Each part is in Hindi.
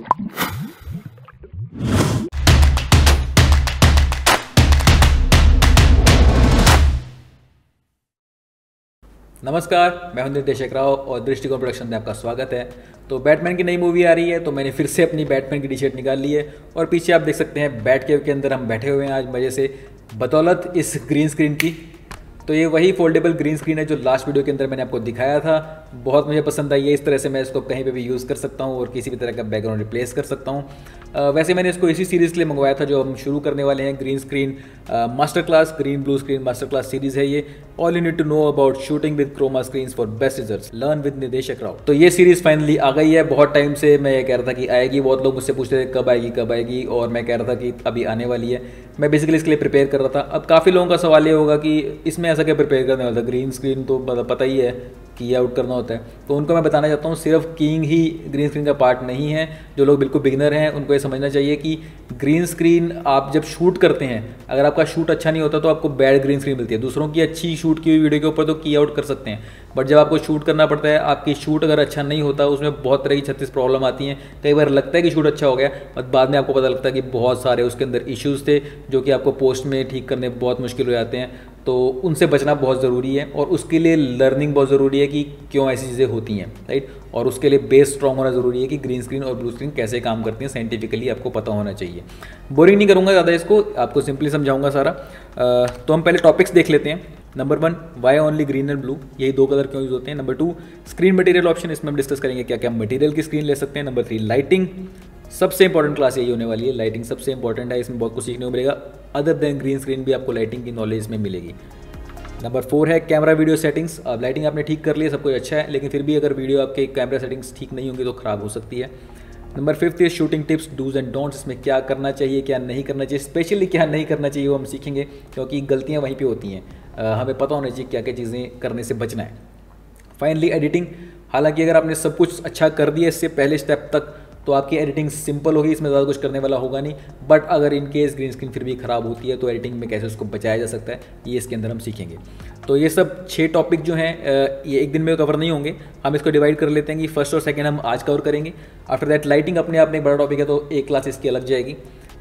नमस्कार, मैं हूं निर्देशक राव और दृष्टिकोण प्रोडक्शन में आपका स्वागत है। तो बैटमैन की नई मूवी आ रही है, तो मैंने फिर से अपनी बैटमैन की टी शर्ट निकाल ली है और पीछे आप देख सकते हैं बैट केव के अंदर हम बैठे हुए हैं आज मज़े से, बदौलत इस ग्रीन स्क्रीन की। तो ये वही फोल्डेबल ग्रीन स्क्रीन है जो लास्ट वीडियो के अंदर मैंने आपको दिखाया था। बहुत मुझे पसंद आई है, इस तरह से मैं इसको कहीं पे भी यूज़ कर सकता हूँ और किसी भी तरह का बैकग्राउंड रिप्लेस कर सकता हूँ। वैसे मैंने इसको इसी सीरीज़ के लिए मंगवाया था जो हम शुरू करने वाले हैं, green screen master class, green blue screen master class series है ये। All you need to know about shooting with chroma screens for best results, learn with Nirdeshak Rao. तो ये सीरीज़ फाइनली आ गई है। बहुत टाइम से मैं ये कह रहा था कि आएगी, बहुत लोग मुझसे पूछते थे कब आएगी, और मैं कह रहा था कि अभी आने वाली है। मैं बेसिकली इसके लिए प्रिपेयर कर रहा था। अब काफ़ी लोगों का सवाल ये होगा कि इसमें ऐसा क्या प्रिपेयर करने वाला था, ग्रीन स्क्रीन तो पता ही है की आउट करना होता है। तो उनको मैं बताना चाहता हूँ सिर्फ कीइंग ही ग्रीन स्क्रीन का पार्ट नहीं है। जो लोग बिल्कुल बिगिनर हैं उनको ये समझना चाहिए कि ग्रीन स्क्रीन आप जब शूट करते हैं, अगर आपका शूट अच्छा नहीं होता तो आपको बैड ग्रीन स्क्रीन मिलती है। दूसरों की अच्छी शूट की हुई वीडियो के ऊपर तो की आउट कर सकते हैं, बट जब आपको शूट करना पड़ता है, आपकी शूट अगर अच्छा नहीं होता उसमें बहुत तरह की 36 प्रॉब्लम आती हैं। कई बार लगता है कि शूट अच्छा हो गया और बाद में आपको पता लगता है कि बहुत सारे उसके अंदर इश्यूज़ थे जो कि आपको पोस्ट में ठीक करने बहुत मुश्किल हो जाते हैं। तो उनसे बचना बहुत ज़रूरी है और उसके लिए लर्निंग बहुत ज़रूरी है कि क्यों ऐसी चीज़ें होती हैं, राइट। और उसके लिए बेस स्ट्रॉन्ग होना ज़रूरी है कि ग्रीन स्क्रीन और ब्लू स्क्रीन कैसे काम करती हैं, साइंटिफिकली आपको पता होना चाहिए। बोरिंग नहीं करूँगा ज़्यादा इसको, आपको सिंपली समझाऊंगा सारा। तो हम पहले टॉपिक्स देख लेते हैं। Number 1, why only green and blue, यही दो कलर क्यों यूज़ होते हैं। नंबर 2, स्क्रीन मटेरियल ऑप्शन, इसमें हम डिस्कस करेंगे क्या क्या मटेरियल की स्क्रीन ले सकते हैं। नंबर 3, लाइटिंग, सबसे इंपॉर्टेंट क्लास यही होने वाली है। लाइटिंग सबसे इंपॉर्टेंट है, इसमें बहुत कुछ सीखने को मिलेगा। अदर देन ग्रीन स्क्रीन भी आपको लाइटिंग की नॉलेज में मिलेगी। नंबर 4 है कैमरा वीडियो सेटिंग्स। अब लाइटिंग आपने ठीक कर ली है, सब कुछ अच्छा है, लेकिन फिर भी अगर वीडियो आपके कैमरा सेटिंग्स ठीक नहीं होंगी तो ख़राब हो सकती है। नंबर 5 है shooting tips, dos and don'ts, इसमें क्या करना चाहिए क्या नहीं करना चाहिए, स्पेशली क्या नहीं करना चाहिए वो हम सीखेंगे, क्योंकि गलतियाँ वहीं पे होती हैं। हमें पता होना चाहिए क्या क्या चीज़ें करने से बचना है। फाइनली एडिटिंग, हालांकि अगर आपने सब कुछ अच्छा कर दिया इससे पहले स्टेप तक तो आपकी एडिटिंग सिंपल होगी, इसमें ज़्यादा कुछ करने वाला होगा नहीं। बट अगर इन केस ग्रीन स्क्रीन फिर भी ख़राब होती है तो एडिटिंग में कैसे उसको बचाया जा सकता है, ये इसके अंदर हम सीखेंगे। तो ये सब 6 टॉपिक जो हैं ये एक दिन में कवर नहीं होंगे, हम इसको डिवाइड कर लेते हैं कि फर्स्ट और सेकंड हम आज कवर करेंगे। आफ्टर दैट लाइटिंग अपने आप में एक बड़ा टॉपिक है तो एक क्लास इसकी अलग जाएगी।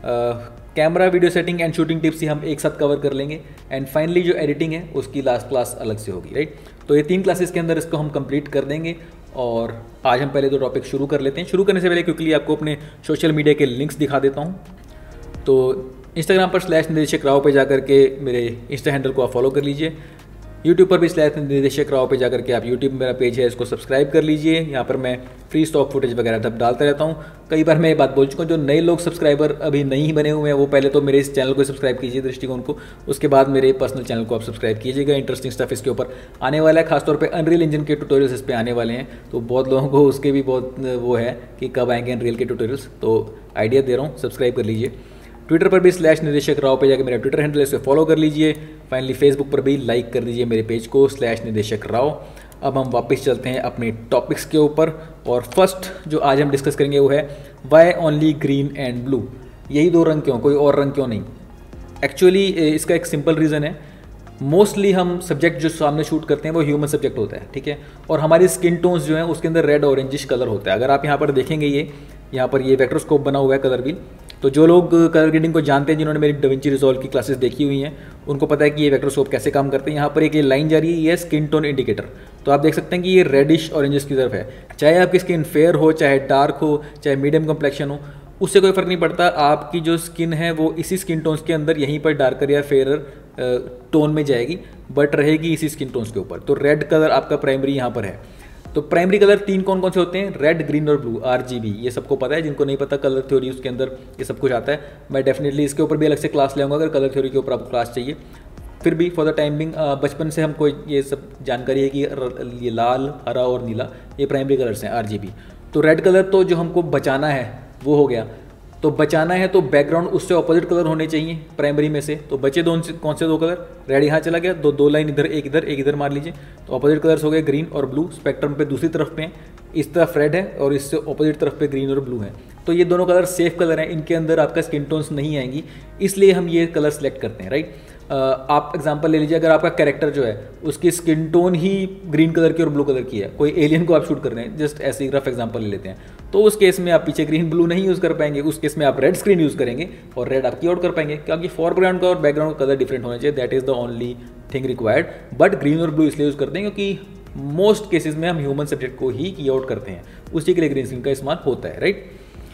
Camera video setting and shooting tips ही हम एक साथ कवर कर लेंगे। एंड फाइनली जो एडिटिंग है उसकी लास्ट क्लास अलग से होगी, राइट। तो ये 3 क्लासेस के अंदर इसको हम कंप्लीट कर देंगे। और आज हम पहले 2 टॉपिक शुरू कर लेते हैं। शुरू करने से पहले क्विकली आपको अपने सोशल मीडिया के लिंक्स दिखा देता हूँ। तो इंस्टाग्राम पर /निर्देशक राव पे जाकर के मेरे इंस्टा हैंडल को आप फॉलो कर लीजिए। यूट्यूब पर भी /निर्देशक राव पे जाकर के आप यूट्यूब मेरा पेज है इसको सब्सक्राइब कर लीजिए। यहाँ पर मैं फ्री स्टॉक फुटेज वगैरह तब डालता रहता हूँ। कई बार मैं ये बात बोल चुका हूँ, जो नए लोग सब्सक्राइबर अभी नहीं बने हुए हैं वो पहले तो मेरे इस चैनल को सब्सक्राइब कीजिए, दृष्टिकोण को, उसके बाद मेरे पर्सनल चैनल को आप सब्सक्राइब कीजिएगा। इंटरेस्टिंग स्टफ इसके ऊपर आने वाला है, खासतौर पर अनरियल इंजन के ट्यूटोरियल्स इस पर आने वाले हैं। तो बहुत लोगों को उसके भी बहुत वो है कि कब आएंगे अनरियल के ट्यूटोरियल्स, तो आइडिया दे रहा हूँ, सब्सक्राइब कर लीजिए। ट्विटर पर भी /निर्देशक राव पे जाकर मेरा ट्विटर हैंडल है, इसे फॉलो कर लीजिए। फाइनली फेसबुक पर भी लाइक कर दीजिए मेरे पेज को /निर्देशक राव। अब हम वापस चलते हैं अपने टॉपिक्स के ऊपर और फर्स्ट जो आज हम डिस्कस करेंगे वो है why only green and blue, यही 2 रंग क्यों, कोई और रंग क्यों नहीं। एक्चुअली इसका एक सिंपल रीज़न है। मोस्टली हम सब्जेक्ट जो सामने शूट करते हैं वो ह्यूमन सब्जेक्ट होता है, ठीक है, और हमारी स्किन टोन्स जो हैं उसके अंदर रेड ऑरेंजिश कलर होता है। अगर आप यहाँ पर देखेंगे यहाँ पर ये वेक्टरोस्कोप बना हुआ है कलर व्हील, तो जो लोग कलर ग्रेडिंग को जानते हैं, जिन्होंने मेरी डाविंची रिजॉल्व की क्लासेस देखी हुई हैं, उनको पता है कि ये वेक्टरोस्कोप कैसे काम करते हैं। यहाँ पर एक ये लाइन जा रही है, ये स्किन टोन इंडिकेटर। तो आप देख सकते हैं कि ये रेडिश ऑरेंजिश की तरफ है। चाहे आपकी स्किन फेयर हो, चाहे डार्क हो, चाहे मीडियम कॉम्प्लेक्शन हो, उससे कोई फ़र्क नहीं पड़ता। आपकी जो स्किन है वो इसी स्किन टोन्स के अंदर यहीं पर डार्कर या फेयर टोन में जाएगी, बट रहेगी इसी स्किन टोन्स के ऊपर। तो रेड कलर आपका प्राइमरी यहाँ पर है। तो प्राइमरी कलर 3 कौन कौन से होते हैं, रेड, ग्रीन और ब्लू, RGB, ये सबको पता है। जिनको नहीं पता कलर थ्योरी उसके अंदर ये सब कुछ आता है। मैं डेफिनेटली इसके ऊपर भी अलग से क्लास लेऊंगा अगर कलर थ्योरी के ऊपर आपको क्लास चाहिए। फिर भी फॉर द टाइम बिंग बचपन से हमको ये सब जानकारी है कि ये लाल, हरा और नीला ये प्राइमरी कलर्स हैं, RGB। तो रेड कलर तो जो हमको बचाना है वो हो गया। तो बचाना है तो बैकग्राउंड उससे ऑपोजिट कलर होने चाहिए प्राइमरी में से। तो बचे कौन से 2 कलर, रेड यहाँ चला गया, 2 लाइन इधर, एक इधर मार लीजिए। तो ऑपोजिट कलर्स हो गए ग्रीन और ब्लू। स्पेक्ट्रम पे दूसरी तरफ पे इस तरफ रेड है और इससे ऑपोजिट तरफ पे ग्रीन और ब्लू है। तो ये दोनों कलर सेफ कलर हैं, इनके अंदर आपका स्किन टोन्स नहीं आएंगी, इसलिए हम ये कलर सेलेक्ट करते हैं, राइट। आप एग्जांपल ले लीजिए, अगर आपका कैरेक्टर जो है उसकी स्किन टोन ही ग्रीन कलर की और ब्लू कलर की है, कोई एलियन को आप शूट कर रहे हैं, जस्ट ऐसे ही रफ एग्जांपल ले लेते हैं, तो उस केस में आप पीछे ग्रीन ब्लू नहीं यूज़ कर पाएंगे, उस केस में आप रेड स्क्रीन यूज़ करेंगे और रेड आप की आउट कर पाएंगे, क्योंकि फोरग्राउंड का और बैकग्राउंड का कलर डिफरेंट होना चाहिए, that is the only thing required. But green और ब्लू इसलिए यूज़ करते हैं क्योंकि मोस्ट केसेस में हम ह्यूमन सब्जेक्ट को ही की आउट करते हैं, उसी के लिए ग्रीन स्क्रीन का इस्तेमाल होता है, राइट।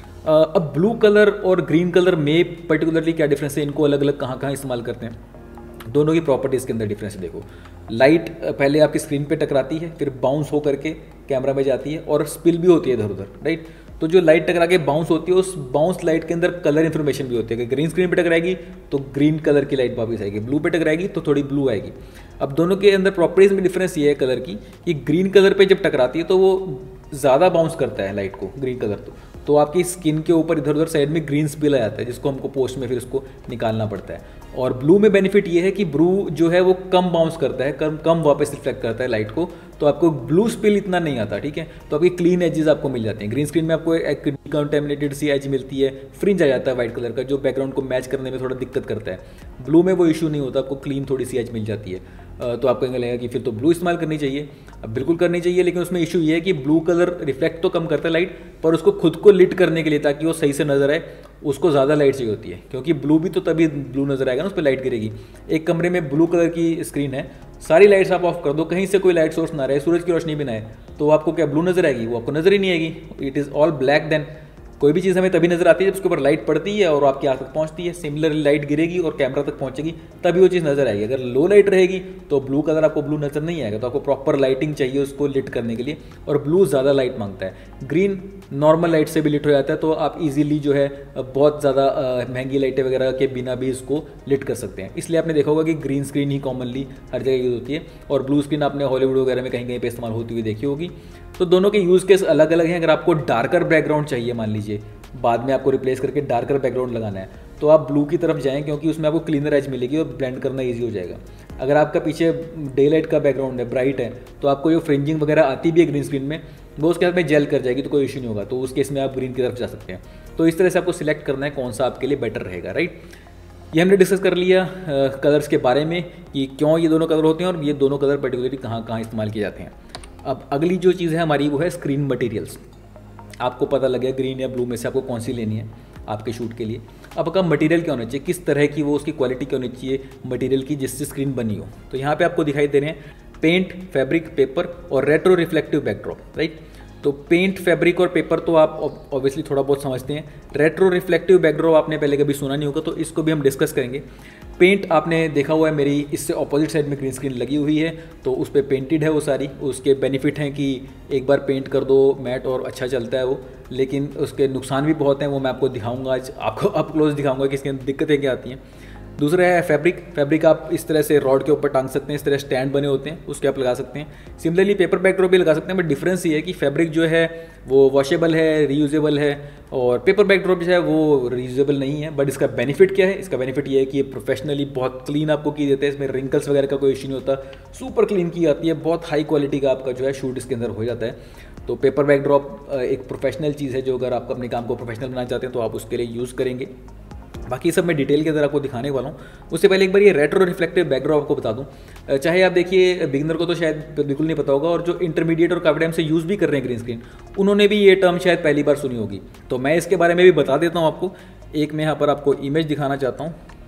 अब ब्लू कलर और ग्रीन कलर में पर्टिकुलरली क्या डिफरेंस है, इनको अलग अलग कहाँ कहाँ इस्तेमाल करते हैं, दोनों की प्रॉपर्टीज़ के अंदर डिफरेंस है। देखो, लाइट पहले आपकी स्क्रीन पे टकराती है, फिर बाउंस हो करके कैमरा में जाती है और स्पिल भी होती है इधर उधर, राइट। तो जो लाइट टकरा के बाउंस होती है, उस बाउंस लाइट के अंदर कलर इन्फॉर्मेशन भी होती है, कि ग्रीन स्क्रीन पे टकराएगी तो ग्रीन कलर की लाइट वापस आएगी, ब्लू पे टकराएगी तो थोड़ी ब्लू आएगी। अब दोनों के अंदर प्रॉपर्टीज में डिफरेंस ये है कलर की, कि ग्रीन कलर पे जब टकराती है तो वो ज़्यादा बाउंस करता है लाइट को, ग्रीन कलर तो आपकी स्किन के ऊपर इधर उधर साइड में ग्रीन स्पिल आ जाता है, जिसको हमको पोस्ट में फिर उसको निकालना पड़ता है। और ब्लू में बेनिफिट ये है कि ब्लू जो है वो कम बाउंस करता है, कम वापस रिफ्लेक्ट करता है लाइट को, तो आपको ब्लू स्पिल इतना नहीं आता, ठीक है। तो आपकी क्लीन एजेस आपको मिल जाते हैं। ग्रीन स्क्रीन में आपको एक डिकंटेमिनेटेड सी एज मिलती है, फ्रिंज आ जाता है वाइट कलर का, जो बैकग्राउंड को मैच करने में थोड़ा दिक्कत करता है। ब्लू में वो इशू नहीं होता, आपको क्लीन थोड़ी सी एज मिल जाती है। तो आपको लगेगा कि फिर तो ब्लू इस्तेमाल करनी चाहिए। अब बिल्कुल करनी चाहिए, लेकिन उसमें इशू ये है कि ब्लू कलर रिफ्लेक्ट तो कम करता है लाइट, पर उसको खुद को लिट करने के लिए, ताकि वो सही से नजर आए, उसको ज़्यादा लाइट चाहिए होती है, क्योंकि ब्लू भी तो तभी ब्लू नजर आएगा ना, उस पर लाइट गिरेगी। एक कमरे में ब्लू कलर की स्क्रीन है, सारी लाइट्स आप ऑफ कर दो, कहीं से कोई लाइट सोर्स ना रहे, सूरज की रोशनी भी ना आए, तो आपको क्या ब्लू नजर आएगी? वो आपको नजर ही नहीं आएगी। It is all black. Then कोई भी चीज़ हमें तभी नजर आती है जब उसके ऊपर लाइट पड़ती है और आपकी आँख तक पहुंचती है। सिमिलरली लाइट गिरेगी और कैमरा तक पहुंचेगी, तभी वो चीज़ नजर आएगी। अगर लो लाइट रहेगी तो ब्लू कलर आपको ब्लू नजर नहीं आएगा, तो आपको प्रॉपर लाइटिंग चाहिए उसको लिट करने के लिए, और ब्लू ज़्यादा लाइट मांगता है। ग्रीन नॉर्मल लाइट से भी लिट हो जाता है, तो आप इजीली जो है बहुत ज़्यादा महंगी लाइटें वगैरह के बिना भी इसको लिट कर सकते हैं। इसलिए आपने देखा होगा कि ग्रीन स्क्रीन ही कॉमनली हर जगह यूज़ होती है, और ब्लू स्क्रीन आपने हॉलीवुड वगैरह में कहीं कहीं पे इस्तेमाल होती हुई देखी होगी। तो दोनों के यूज़ केस अलग अलग हैं। अगर आपको डार्कर बैकग्राउंड चाहिए, मान लीजिए बाद में आपको रिप्लेस करके डार्कर बैकग्राउंड लगाना है, तो आप ब्लू की तरफ जाएं, क्योंकि उसमें आपको क्लीनर एज मिलेगी और ब्लेंड करना ईजी हो जाएगा। अगर आपका पीछे डे लाइट का बैकग्राउंड है, ब्राइट है, तो आपको जो फ्रिंजिंग वगैरह आती भी है ग्रीन स्क्रीन में, वो उसके साथ में जेल कर जाएगी, तो कोई इशू नहीं होगा। तो उस केस में आप ग्रीन की तरफ जा सकते हैं। तो इस तरह से आपको सिलेक्ट करना है कौन सा आपके लिए बेटर रहेगा, राइट। ये हमने डिस्कस कर लिया कलर्स के बारे में, कि क्यों ये दोनों कलर होते हैं और ये दोनों कलर पर्टिकुलरली कहाँ कहाँ इस्तेमाल किए जाते हैं। अब अगली जो चीज़ है हमारी, वो है स्क्रीन मटेरियल्स। आपको पता लगे ग्रीन या ब्लू में से आपको कौन सी लेनी है आपके शूट के लिए। अब आपका मटेरियल क्या होना चाहिए, किस तरह की वो उसकी क्वालिटी क्या होनी चाहिए मटेरियल की जिससे स्क्रीन बनी हो। तो यहाँ पे आपको दिखाई दे रहे हैं पेंट, फैब्रिक, पेपर और रेट्रो रिफ्लेक्टिव बैकड्रॉप, राइट। तो पेंट, फैब्रिक और पेपर तो आप ऑब्वियसली थोड़ा बहुत समझते हैं। रेट्रो रिफ्लेक्टिव बैकड्रॉप आपने पहले कभी सुना नहीं होगा, तो इसको भी हम डिस्कस करेंगे। पेंट आपने देखा हुआ है, मेरी इससे ऑपोजिट साइड में ग्रीन स्क्रीन लगी हुई है, तो उस पर पेंटेड है वो सारी। उसके बेनिफिट हैं कि एक बार पेंट कर दो मैट और अच्छा चलता है वो, लेकिन उसके नुकसान भी बहुत हैं, वो मैं आपको दिखाऊंगा आज, आपको अप क्लोज दिखाऊंगा कि इसके अंदर दिक्कतें क्या आती हैं। दूसरा है फैब्रिक। फैब्रिक आप इस तरह से रॉड के ऊपर टांग सकते हैं, इस तरह स्टैंड बने होते हैं, उसके आप लगा सकते हैं। सिमिलरली पेपर बैकड्रॉप भी लगा सकते हैं, बट डिफरेंस ये है कि फैब्रिक जो है वो वॉशेबल है, रीयूजेबल है, और पेपर बैकड्रॉप जो है वो रीयूजेबल नहीं है। बट इसका बेनिफिट क्या है? इसका बेनिफिट ये है कि ये प्रोफेशनली बहुत क्लीन आपको की देते हैं, इसमें रिंकल्स वगैरह का कोई इशू नहीं होता, सुपर क्लीन की जाती है, बहुत हाई क्वालिटी का आपका जो है शूट इसके अंदर हो जाता है। तो पेपर बैकड्रॉप एक प्रोफेशनल चीज़ है, जो अगर आप अपने काम को प्रोफेशनल बनाना चाहते हैं तो आप उसके लिए यूज़ करेंगे। बाकी सब मैं डिटेल के अंदर आपको दिखाने वाला हूँ। उससे पहले एक बार ये रेट्रो रिफ्लेक्टिव बैकड्रॉप आपको बता दूँ। चाहे आप देखिए बिगिनर को तो शायद बिल्कुल नहीं पता होगा, और जो इंटरमीडिएट और काफ़ी टाइम से यूज़ भी कर रहे हैं ग्रीन स्क्रीन, उन्होंने भी ये टर्म शायद पहली बार सुनी होगी। तो मैं इसके बारे में भी बता देता हूँ आपको। एक मैं यहाँ पर आपको इमेज दिखाना चाहता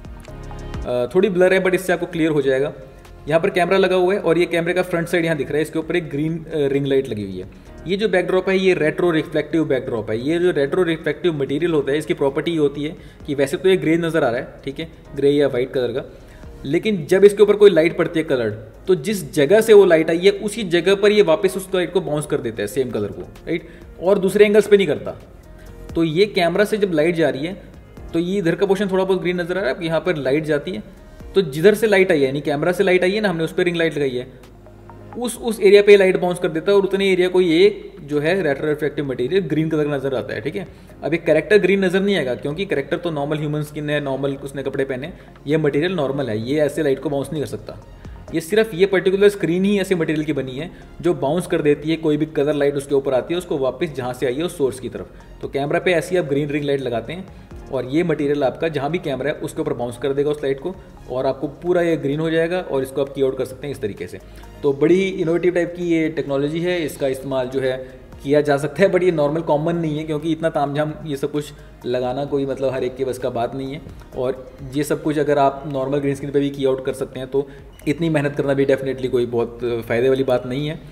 हूँ, थोड़ी ब्लर है बट इससे आपको क्लियर हो जाएगा। यहाँ पर कैमरा लगा हुआ है और ये कैमरे का फ्रंट साइड यहाँ दिख रहा है, इसके ऊपर एक ग्रीन रिंग लाइट लगी हुई है। ये जो बैकड्रॉप है ये रेट्रो रिफ्लेक्टिव बैकड्रॉप है। ये जो रेट्रो रिफ्लेक्टिव मटेरियल होता है, इसकी प्रॉपर्टी ये होती है कि वैसे तो ये ग्रे नज़र आ रहा है, ठीक है, ग्रे या वाइट कलर का, लेकिन जब इसके ऊपर कोई लाइट पड़ती है कलर्ड, तो जिस जगह से वो लाइट आई है उसी जगह पर ये वापस उस लाइट को बाउंस कर देता है, सेम कलर को, राइट, और दूसरे एंगल्स पे नहीं करता। तो ये कैमरा से जब लाइट जा रही है तो ये इधर का पोर्शन थोड़ा बहुत ग्रीन नजर आ रहा है, यहाँ पर लाइट जाती है, तो जिधर से लाइट आई है, यानी कैमरा से लाइट आई है ना, हमने उस पर रिंग लाइट लगाई है, उस एरिया पे लाइट बाउंस कर देता है, और उतने एरिया को ये जो है retro reflective material green colour का नजर आता है, ठीक है। अब एक कैरेक्टर ग्रीन नजर नहीं आएगा, क्योंकि कैरेक्टर तो नॉर्मल ह्यूमन स्किन है, नॉर्मल उसने कपड़े पहने, ये मटेरियल नॉर्मल है, ये ऐसे लाइट को बाउंस नहीं कर सकता। ये सिर्फ ये पर्टिकुलर स्क्रीन ही ऐसे मटेरियल की बनी है जो बाउंस कर देती है, कोई भी कलर लाइट उसके ऊपर आती है उसको वापस जहाँ से आई है उस सोर्स की तरफ। तो कैमरा पे ऐसी आप ग्रीन रिंग लाइट लगाते हैं और ये मटेरियल आपका जहाँ भी कैमरा है उसके ऊपर बाउंस कर देगा उस लाइट को, और आपको पूरा ये ग्रीन हो जाएगा और इसको आप की आउट कर सकते हैं इस तरीके से। तो बड़ी ही इनोवेटिव टाइप की ये टेक्नोलॉजी है, इसका इस्तेमाल जो है किया जा सकता है, बट ये नॉर्मल कॉमन नहीं है क्योंकि इतना तामझाम ये सब कुछ लगाना कोई मतलब हर एक के बस का बात नहीं है। और ये सब कुछ अगर आप नॉर्मल ग्रीन स्क्रीन पे भी की आउट कर सकते हैं तो इतनी मेहनत करना भी डेफिनेटली कोई बहुत फ़ायदे वाली बात नहीं है।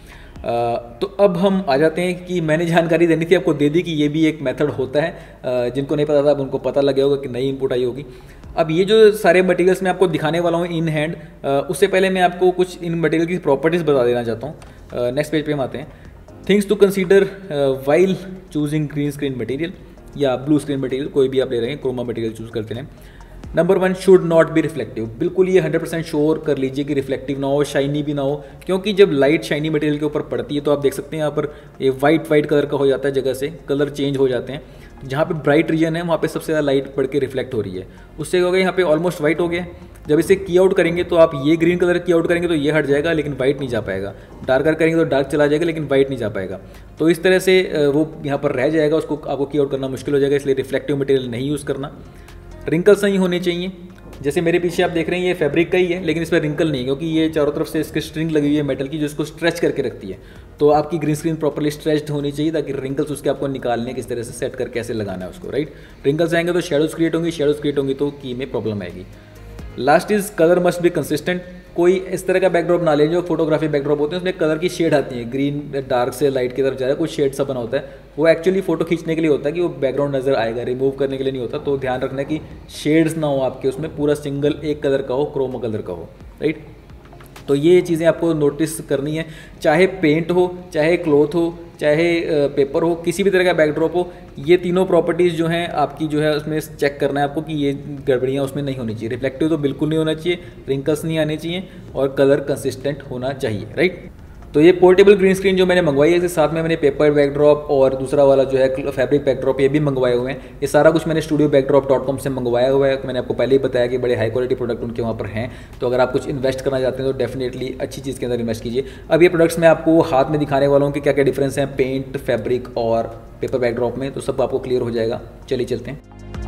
तो अब हम आ जाते हैं कि मैंने जानकारी देनी थी आपको दे दी कि ये भी एक मेथड होता है, जिनको नहीं पता था अब उनको पता लग गया होगा कि नई इनपुट आई होगी। अब ये जो सारे मटेरियल्स मैं आपको दिखाने वाला हूँ इन हैंड, उससे पहले मैं आपको कुछ इन मटेरियल की प्रॉपर्टीज़ बता देना चाहता हूँ। नेक्स्ट पेज पे हम आते हैं। Things to consider while choosing green screen material या ब्लू स्क्रीन मटेरियल, कोई भी आप ले रहे हैं, क्रोमा मटेरियल चूज़ करते हैं। Number 1, should not be reflective. बिल्कुल ये 100% श्योर कर लीजिए कि रिफ्लेक्टिव ना हो, शाइनी भी ना हो, क्योंकि जब लाइट शाइनी मटेरियल के ऊपर पड़ती है तो आप देख सकते हैं यहाँ पर ये वाइट कलर का हो जाता है, जगह से कलर चेंज हो जाते हैं। जहाँ पे ब्राइट रीजन है वहाँ पे सबसे ज़्यादा लाइट पड़ के रिफ्लेक्ट हो रही है, उससे क्या होगा यहाँ पे ऑलमोस्ट वाइट हो गया। जब इसे की आउट करेंगे तो आप ये ग्रीन कलर की आउट करेंगे तो ये हट जाएगा लेकिन वाइट नहीं जा पाएगा, डार्कर करेंगे तो डार्क चला जाएगा लेकिन वाइट नहीं जा पाएगा। तो इस तरह से वो यहाँ पर रह जाएगा, उसको आपको की आउट करना मुश्किल हो जाएगा, इसलिए रिफ्लेक्टिव मटेरियल नहीं यूज़ करना। रिंकल्स नहीं होने चाहिए, जैसे मेरे पीछे आप देख रहे हैं ये फैब्रिक का ही है लेकिन इसमें रिंकल नहीं है क्योंकि ये चारों तरफ से इसकी स्ट्रिंग लगी हुई है मेटल की जो इसको स्ट्रेच करके रखती है। तो आपकी ग्रीन स्क्रीन प्रॉपर्ली स्ट्रेच्ड होनी चाहिए ताकि रिंकल्स उसके आपको निकालने किस तरह से सेट करके कैसे लगाना है उसको, राइट। रिंकल्स आएंगे तो शेडोज क्रिएट होंगी, शेडोज क्रिएट होंगी तो की में प्रॉब्लम आएगी। Last is colour must be consistent. कोई इस तरह का बैकड्रॉप ना लें जो फोटोग्राफी बैकड्रॉप होते हैं उसमें कलर की शेड आती है, ग्रीन डार्क से लाइट की तरफ जा रहा है, कुछ शेड सा बना होता है, वो एक्चुअली फोटो खींचने के लिए होता है कि वो बैकग्राउंड नज़र आएगा, रिमूव करने के लिए नहीं होता। तो ध्यान रखना कि शेड्स ना हो आपके उसमें, पूरा सिंगल एक कलर का हो, क्रोमा कलर का हो, राइट। तो ये चीज़ें आपको नोटिस करनी है, चाहे पेंट हो, चाहे क्लॉथ हो, चाहे पेपर हो, किसी भी तरह का बैकड्रॉप हो, ये तीनों प्रॉपर्टीज़ जो हैं आपकी जो है उसमें चेक करना है आपको कि ये गड़बड़ियाँ उसमें नहीं होनी चाहिए। रिफ्लेक्टिव तो बिल्कुल नहीं होना चाहिए, रिंकल्स नहीं आने चाहिए और कलर कंसिस्टेंट होना चाहिए, राइट। तो ये पोर्टेबल ग्रीन स्क्रीन जो मैंने मंगवाई है, इसके साथ में मैंने पेपर बैकड्रॉप और दूसरा वाला जो है फैब्रिक बैकड्रॉप ये भी मंगवाए हुए हैं। ये सारा कुछ मैंने studiobackdrop.com से मंगवाया हुआ है। मैंने आपको पहले ही बताया कि बड़े हाई क्वालिटी प्रोडक्ट उनके वहाँ पर हैं, तो अगर आप कुछ इन्वेस्ट करना चाहते हैं तो डेफिनेटली अच्छी चीज़ के अंदर इन्वेस्ट कीजिए। अब ये प्रोडक्ट्स मैं आपको हाथ में दिखाने वाला हूँ कि क्या क्या डिफरेंस है पेंट, फैब्रिक और पेपर बैकड्रॉप में, तो सब आपको क्लियर हो जाएगा। चलिए चलते हैं।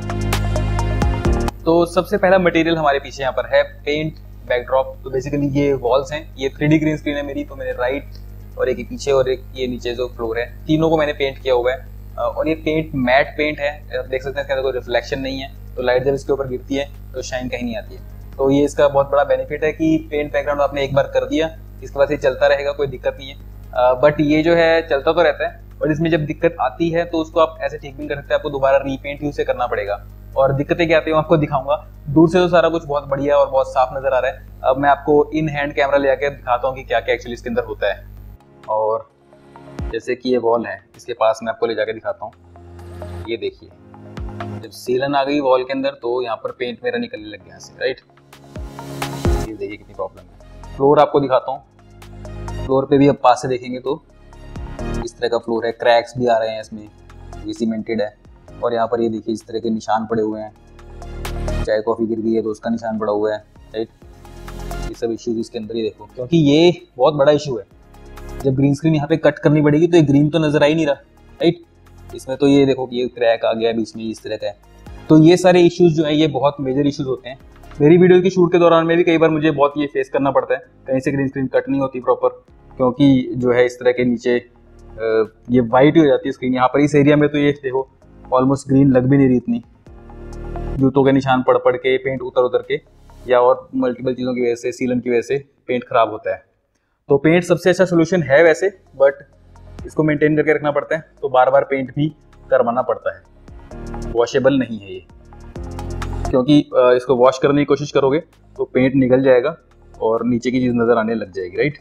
तो सबसे पहला मटेरियल हमारे पीछे यहाँ पर है पेंट बैकड्रॉप। तो बेसिकली ये वॉल्स हैं, ये 3D ग्रीन स्क्रीन है मेरी, तो मैंने राइट और एक पीछे और एक ये नीचे जो फ्लोर है, तीनों को मैंने पेंट किया हुआ है। और ये पेंट मैट पेंट है, आप देख सकते हैं इसके अंदर कोई रिफ्लेक्शन नहीं है, तो लाइट जब इसके ऊपर गिरती है तो शाइन कहीं नहीं आती है। तो ये इसका बहुत बड़ा बेनिफिट है कि पेंट बैकग्राउंड आपने एक बार कर दिया, इसके बाद ये चलता रहेगा, कोई दिक्कत नहीं है। बट ये जो है चलता तो रहता है और इसमें जब दिक्कत आती है तो उसको आप ऐसे ठीक भी कर सकते हैं, आपको दोबारा रीपेंट ही उसे करना पड़ेगा। और दिक्कतें क्या आती है मैं आपको दिखाऊंगा। दूर से तो सारा कुछ बहुत बढ़िया और बहुत साफ नजर आ रहा है। अब मैं आपको इन हैंड कैमरा ले आकर दिखाता हूँ कि क्या क्या एक्चुअली इसके अंदर होता है। और जैसे कि ये वॉल है, इसके पास मैं आपको ले जाके दिखाता हूँ। ये देखिए, जब सीलन आ गई वॉल के अंदर तो यहाँ पर पेंट मेरा निकलने लग गया यहाँ से, राइट। ये देखिए कितनी प्रॉब्लम है। फ्लोर आपको दिखाता हूँ। फ्लोर पे भी अब पास से देखेंगे तो इस तरह का फ्लोर है, क्रैक्स भी आ रहे हैं इसमें, ये सीमेंटेड है। और यहाँ पर ये देखिए इस तरह के निशान पड़े हुए हैं, चाय कॉफ़ी गिर गई है तो उसका निशान पड़ा हुआ है, राइट। ये सब इश्यूज इसके अंदर ही देखो, क्योंकि ये बहुत बड़ा इशू है। जब ग्रीन स्क्रीन यहाँ पे कट करनी पड़ेगी तो ये ग्रीन तो नजर आ ही नहीं रहा, राइट। इसमें तो ये देखो ये क्रैक आ गया बीच में, इस तरह का है। तो ये सारे इश्यूज जो है ये बहुत मेजर इश्यूज होते हैं। मेरी वीडियो की शूट के दौरान में भी कई बार मुझे बहुत ये फेस करना पड़ता है, कहीं से ग्रीन स्क्रीन कट नहीं होती प्रॉपर, क्योंकि जो है इस तरह के नीचे ये वाइट ही हो जाती है स्क्रीन। यहाँ पर इस एरिया में तो ये देखो ऑलमोस्ट ग्रीन लग भी नहीं रही इतनी, जूतों के निशान पड़ पड़ के, पेंट उतर के, या और मल्टीपल चीज़ों की वजह से, सीलन की वजह से पेंट खराब होता है। तो पेंट सबसे अच्छा सोल्यूशन है वैसे, बट इसको मेंटेन करके रखना पड़ता है, तो बार बार पेंट भी करवाना पड़ता है। वॉशेबल नहीं है ये, क्योंकि इसको वॉश करने की कोशिश करोगे तो पेंट निकल जाएगा और नीचे की चीज़ नज़र आने लग जाएगी, राइट।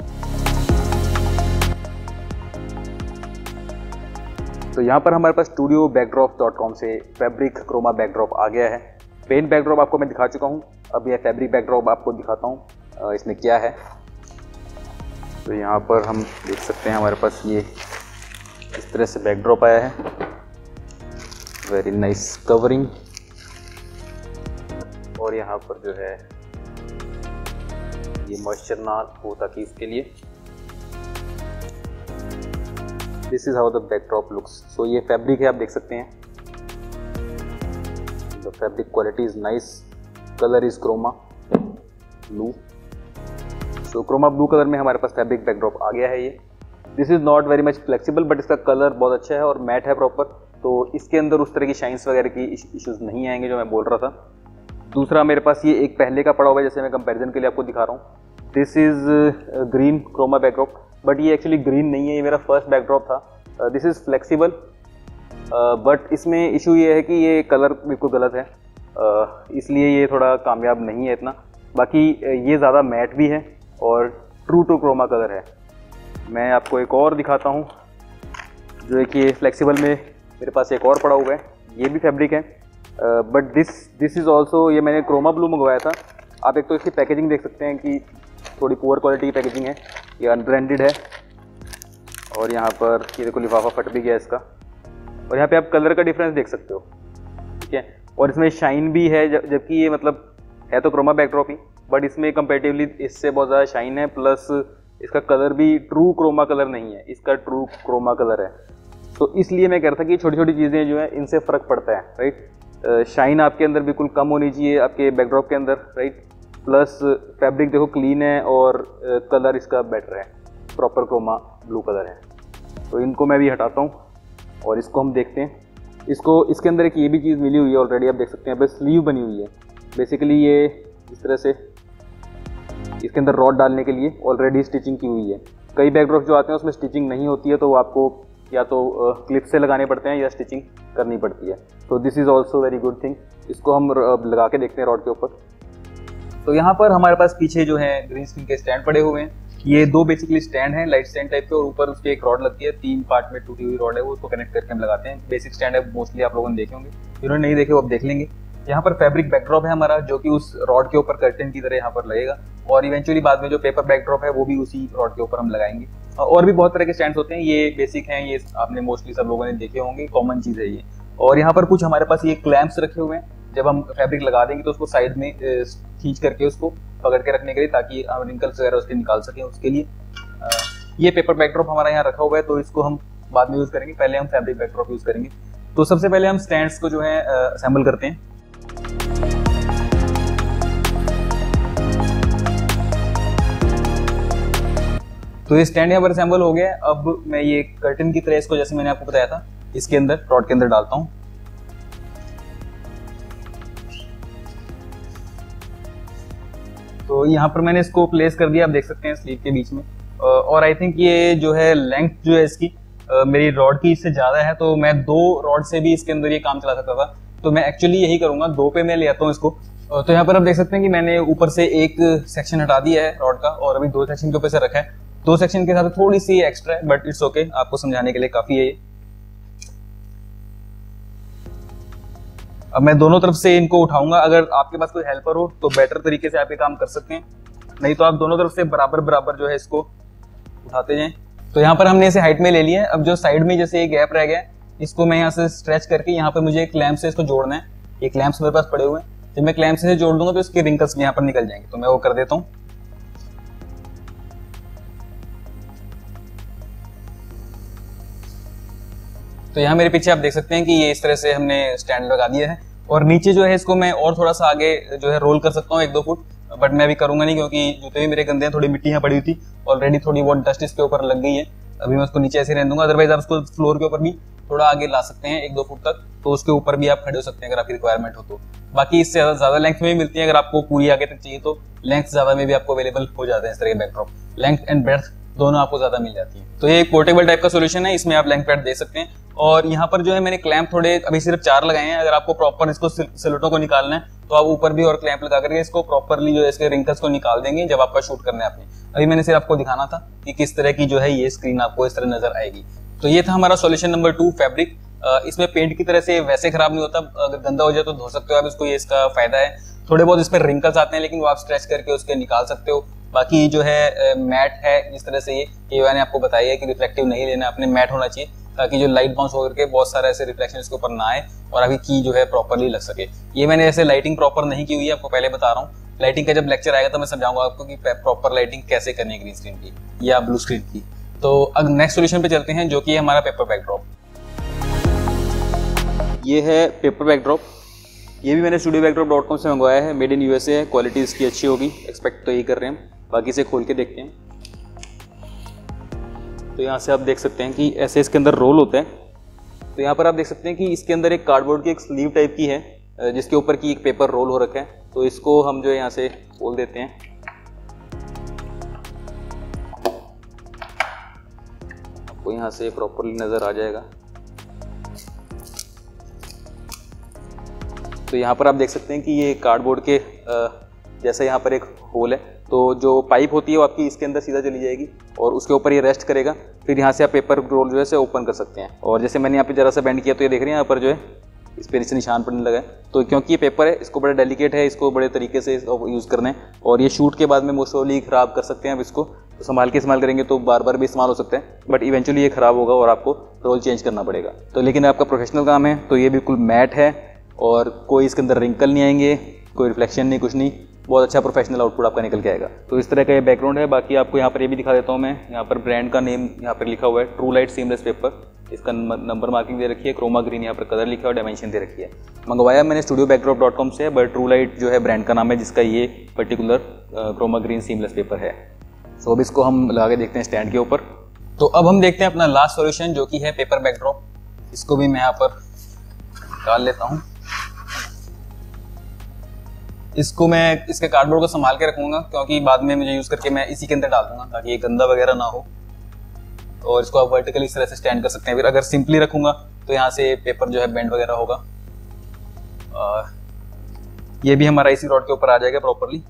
तो यहाँ पर हमारे पास studiobackdrop.com से फैब्रिक क्रोमा बैकड्रॉप आ गया है। पेंट बैकड्रॉप आपको मैं दिखा चुका हूँ, अब यह फैब्रिक बैकड्रॉप आपको दिखाता हूँ इसमें क्या है। तो यहाँ पर हम देख सकते हैं हमारे पास ये इस तरह से बैकड्रॉप आया है, वेरी नाइस कवरिंग। और यहाँ पर जो है ये मॉइस्चर ना हो ताकि इसके लिए this is how the backdrop looks. So ये फैब्रिक है, आप देख सकते हैं। Fabric quality is nice, colour is chroma blue. So chroma blue colour में हमारे पास फैब्रिक बैकड्रॉप आ गया है। ये this is not very much flexible, but इसका कलर बहुत अच्छा है और मैट है प्रॉपर, तो इसके अंदर उस तरह की शाइन्स वगैरह की इश्यूज़ नहीं आएंगे जो मैं बोल रहा था। दूसरा मेरे पास ये एक पहले का पड़ा हुआ है, जैसे मैं कंपैरिजन के लिए आपको दिखा रहा हूँ। This is green chroma backdrop, but ये एक्चुअली ग्रीन नहीं है, ये मेरा फर्स्ट बैकड्रॉप था। दिस इज़ फ्लेक्सिबल, बट इसमें इशू ये है कि ये कलर बिल्कुल गलत है, इसलिए ये थोड़ा कामयाब नहीं है इतना। बाकी ये ज़्यादा मैट भी है और ट्रू टू क्रोमा कलर है। मैं आपको एक और दिखाता हूँ जो है कि फ्लेक्सिबल में मेरे पास एक और पड़ा हुआ है, ये भी फैब्रिक है, बट दिस इज़ ऑल्सो, ये मैंने क्रोमा ब्लू मंगवाया था। आप एक तो इसकी पैकेजिंग देख सकते हैं कि थोड़ी पुअर क्वालिटी की पैकेजिंग है, ये अनब्रांडेड है और यहाँ पर ये देखो लिफाफा फट भी गया इसका, और यहाँ पे आप कलर का डिफरेंस देख सकते हो, ठीक है। और इसमें शाइन भी है, जबकि ये मतलब है तो क्रोमा बैकड्रॉप ही, बट इसमें कंपेरेटिवली इससे बहुत ज़्यादा शाइन है, प्लस इसका कलर भी ट्रू क्रोमा कलर नहीं है, इसका ट्रू क्रोमा कलर है। तो इसलिए मैं कह रहा था कि छोटी छोटी चीज़ें जो है इनसे फ़र्क पड़ता है, राइट। शाइन आपके अंदर बिल्कुल कम होनी चाहिए आपके बैकड्रॉप के अंदर, राइट। प्लस फैब्रिक देखो क्लीन है और कलर इसका बेटर है, प्रॉपर क्रोमा ब्लू कलर है। तो इनको मैं भी हटाता हूँ और इसको हम देखते हैं। इसके अंदर एक ये भी चीज़ मिली हुई है ऑलरेडी, आप देख सकते हैं, बस स्लीव बनी हुई है। बेसिकली ये इस तरह से इसके अंदर रॉड डालने के लिए ऑलरेडी स्टिचिंग की हुई है। कई बैकड्रॉप जो आते हैं उसमें स्टिचिंग नहीं होती है, तो वो आपको या तो क्लिप से लगाने पड़ते हैं या स्टिचिंग करनी पड़ती है। तो this is also very good thing. इसको हम लगा के देखते हैं रॉड के ऊपर। तो यहाँ पर हमारे पास पीछे जो है ग्रीन स्क्रीन के स्टैंड पड़े हुए हैं। ये दो बेसिकली स्टैंड हैं, लाइट स्टैंड टाइप के, और ऊपर उसके एक रॉड लगती है, 3 पार्ट में टूटी हुई रॉड है, वो उसको कनेक्ट करके हम लगाते हैं। बेसिक स्टैंड है, मोस्टली आप लोगों ने देखे होंगे, जिन्होंने नहीं देखे वो अब देख लेंगे। यहाँ पर फैब्रिक बैकड्रॉप है हमारा, जो कि उस रॉड के ऊपर कर्टन की तरह यहाँ पर लगेगा, और इवेंचुअली बाद में जो पेपर बैकड्रॉप है वो भी उसी रॉड के ऊपर हम लगाएंगे। और भी बहुत तरह के स्टैंड होते हैं, ये बेसिक हैं, ये आपने मोस्टली सब लोगों ने देखे होंगे, कॉमन चीज़ है ये। और यहाँ पर कुछ हमारे पास ये क्लैंप्स रखे हुए हैं, जब हम फैब्रिक लगा देंगे तो उसको साइड में खींच करके उसको पकड़ के रखने के लिए, ताकि हम रिंकल्स वगैरह उसके निकाल सकें उसके लिए। ये पेपर बैकड्रॉप हमारा यहाँ रखा हुआ है, तो इसको हम बाद में यूज़ करेंगे, पहले हम फैब्रिक बैकड्रॉप यूज़ करेंगे। तो सबसे पहले हम स्टैंड्स को जो है असेंबल करते हैं। तो ये स्टैंड यहाँ पर असेंबल हो गया। अब मैं ये कर्टन की तरह इसको, जैसे मैंने आपको बताया था, इसके अंदर रॉड के अंदर डालता हूँ। तो यहाँ पर मैंने इसको प्लेस कर दिया, आप देख सकते हैं स्लीव के बीच में। और आई थिंक ये जो है लेंथ जो है इसकी मेरी रॉड की इससे ज़्यादा है, तो मैं 2 रॉड से भी इसके अंदर ये काम चला सकता था। तो मैं एक्चुअली यही करूँगा, 2 पे मैं ले आता हूँ इसको। तो यहाँ पर आप देख सकते हैं कि मैंने ऊपर से एक सेक्शन हटा दिया है रॉड का, और अभी 2 सेक्शन के ऊपर से रखा है। 2 सेक्शन के साथ थोड़ी सी एक्स्ट्रा है, बट इट्स ओके, आपको समझाने के लिए काफ़ी है ये। अब मैं दोनों तरफ से इनको उठाऊंगा। अगर आपके पास कोई हेल्पर हो तो बेटर तरीके से आप ये काम कर सकते हैं, नहीं तो आप दोनों तरफ से बराबर बराबर जो है इसको उठाते जाएं। तो यहाँ पर हमने इसे हाइट में ले लिया है। अब जो साइड में जैसे ये गैप रह गया, इसको मैं यहाँ से स्ट्रेच करके यहाँ पर मुझे क्लैंप से इसको जोड़ना है। ये क्लैंप्स मेरे पास पड़े हुए हैं, जब मैं क्लैंप से जोड़ दूंगा तो इसके रिंकल्स यहाँ पर निकल जाएंगे, तो मैं वो कर देता हूँ। तो यहाँ मेरे पीछे आप देख सकते हैं कि ये इस तरह से हमने स्टैंड लगा दिया है, और नीचे जो है इसको मैं और थोड़ा सा आगे जो है रोल कर सकता हूँ 1-2 फुट, बट मैं अभी करूंगा नहीं, क्योंकि जूते भी मेरे गंदे हैं, थोड़ी मिट्टी यहाँ पड़ी हुई थी ऑलरेडी, थोड़ी बहुत डस्ट इसके ऊपर लग गई है। अभी मैं उसको नीचे ऐसे रहने दूंगा। अदरवाइज आप उसको फ्लोर के ऊपर भी थोड़ा आगे ला सकते हैं 1-2 फुट तक, तो उसके ऊपर भी आप खड़े हो सकते हैं अगर आपकी रिक्वायरमेंट हो तो। बाकी इससे ज़्यादा लेंथ में भी मिलती है, अगर आपको पूरी आगे तक चाहिए तो लेंथ ज़्यादा में भी आपको अवेलेबल हो जाते हैं इस तरह के बैकड्रॉप। लेंथ एंड ब्रेड्थ दोनों आपको ज़्यादा मिल जाती है। तो ये एक पोर्टेबल टाइप का सोल्यूशन है, इसमें आप लेंथ पैड दे सकते हैं। और यहाँ पर जो है मैंने क्लैंप थोड़े अभी सिर्फ 4 लगाए हैं। अगर आपको प्रॉपर इसको सिलटों को निकालना है तो आप ऊपर भी और क्लैंप लगा करके इसको प्रॉपरली जो है इसके रिंकल्स को निकाल देंगे जब आपका शूट करना है आपने। अभी मैंने सिर्फ आपको दिखाना था कि किस तरह की जो है ये स्क्रीन आपको इस तरह नजर आएगी। तो ये था हमारा सॉल्यूशन नंबर 2 फैब्रिक। इसमें पेंट की तरह से वैसे खराब नहीं होता, अगर गंदा हो जाए तो धो सकते हो आप इसको, ये इसका फायदा है। थोड़े बहुत इसमें रिंकल्स आते हैं लेकिन वो आप स्ट्रेच करके उसके निकाल सकते हो। बाकी जो है मैट है, जिस तरह से ये मैंने आपको बताया है कि रिफ्लेक्टिव नहीं लेना, अपने मैट होना चाहिए ताकि जो लाइट बाउंस होकर के बहुत सारे ऐसे रिफ्लेक्शन इसके ऊपर ना आए और अभी की जो है प्रॉपरली लग सके। ये मैंने ऐसे लाइटिंग प्रॉपर नहीं की हुई है, आपको पहले बता रहा हूँ। लाइटिंग का जब लेक्चर आएगा तो मैं समझाऊंगा आपको कि प्रॉपर लाइटिंग कैसे करनी है ग्रीन स्क्रीन की या ब्लू स्क्रीन की। तो अब नेक्स्ट सोल्यूशन पे चलते हैं, जो कि हमारा पेपर बैकड्रॉप। ये है पेपर बैकड्रॉप। ये भी मैंने studiobackdrop.com से मंगवाया है, मेड इन USA है, क्वालिटी इसकी अच्छी होगी, एक्सपेक्ट तो यही कर रहे हैं हम। बाकी इसे खोल के देखते हैं। तो यहाँ से आप देख सकते हैं कि ऐसे इसके अंदर रोल होते हैं। तो यहाँ पर आप देख सकते हैं कि इसके अंदर एक कार्डबोर्ड की एक स्लीव टाइप की है जिसके ऊपर की एक पेपर रोल हो रखा है। तो इसको हम जो है यहाँ से खोल देते हैं। आपको यहाँ से प्रॉपरली नज़र आ जाएगा। तो यहाँ पर आप देख सकते हैं कि ये कार्डबोर्ड के जैसा यहाँ पर एक होल है। तो जो पाइप होती है वो आपकी इसके अंदर सीधा चली जाएगी और उसके ऊपर ये रेस्ट करेगा। फिर यहाँ से आप पेपर रोल जो है से ओपन कर सकते हैं। और जैसे मैंने यहाँ पे जरा सा बेंड किया तो ये देख रहे हैं यहाँ पर जो है इस पर नीचे निशान पड़ने लगा है। तो क्योंकि ये पेपर है, इसको बड़ा डेलिकेट है, इसको बड़े तरीके से यूज़ करना है। और ये शूट के बाद में मोस्टली ख़राब कर सकते हैं। अब इसको तो संभाल के इस्तेमाल करेंगे तो बार बार भी इस्तेमाल हो सकता है, बट इवेंचुअली ये ख़राब होगा और आपको रोल चेंज करना पड़ेगा। तो लेकिन आपका प्रोफेशनल काम है तो ये बिल्कुल मैट है और कोई इसके अंदर रिंकल नहीं आएंगे, कोई रिफ्लेक्शन नहीं, कुछ नहीं। बहुत अच्छा प्रोफेशनल आउटपुट आपका निकल के आएगा। तो इस तरह का ये बैकग्राउंड है। बाकी आपको यहाँ पर ये भी दिखा देता हूँ मैं। यहाँ पर ब्रांड का नेम यहाँ पर लिखा हुआ है, ट्रू लाइट सीमलेस पेपर। इसका नंबर मार्किंग दे रखी है, क्रोमा ग्रीन यहाँ पर कलर लिखा है और डायमेंशन दे रखी है। मंगवाया मैंने studiobackdrop.com से, बट ट्रू लाइट जो है ब्रांड का नाम है जिसका ये particular chroma green seamless paper है। सो अब इसको हम लगा के देखते हैं स्टैंड के ऊपर। तो अब हम देखते हैं अपना लास्ट सॉल्यूशन जो कि है पेपर बैकड्रॉप। इसको भी मैं यहाँ पर निकाल लेता हूँ। इसको मैं इसके कार्डबोर्ड को संभाल के रखूंगा क्योंकि बाद में मुझे यूज़ करके मैं इसी के अंदर डाल दूंगा ताकि ये गंदा वगैरह ना हो। और इसको आप वर्टिकली इस तरह से स्टैंड कर सकते हैं। फिर अगर सिंपली रखूंगा तो यहाँ से पेपर जो है बेंड वगैरह होगा। ये भी हमारा इसी रॉड के ऊपर आ जाएगा प्रॉपरली।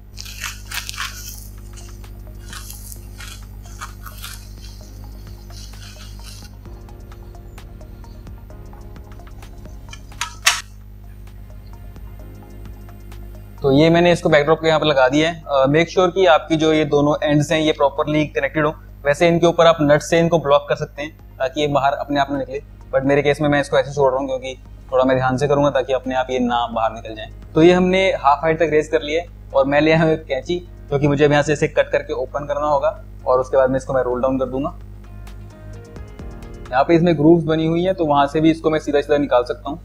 तो ये मैंने इसको बैकड्रॉप के यहाँ पर लगा दिया है। मेक श्योर कि आपकी जो ये दोनों एंड्स हैं ये प्रॉपरली कनेक्टेड हो। वैसे इनके ऊपर आप नट से इनको ब्लॉक कर सकते हैं ताकि ये बाहर अपने आप में निकले, बट मेरे केस में मैं इसको ऐसे छोड़ रहा हूँ क्योंकि थोड़ा मैं ध्यान से करूंगा ताकि अपने आप ये ना बाहर निकल जाए। तो ये हमने हाफ हाइट तक रेस कर लिया है और मैं लिया हूँ एक कैंची क्योंकि मुझे अब यहाँ से इसे कट करके ओपन करना होगा और उसके बाद में इसको मैं रोल डाउन कर दूंगा। यहाँ पे इसमें ग्रूव्स बनी हुई है तो वहां से भी इसको मैं सीधा सीधा निकाल सकता हूँ।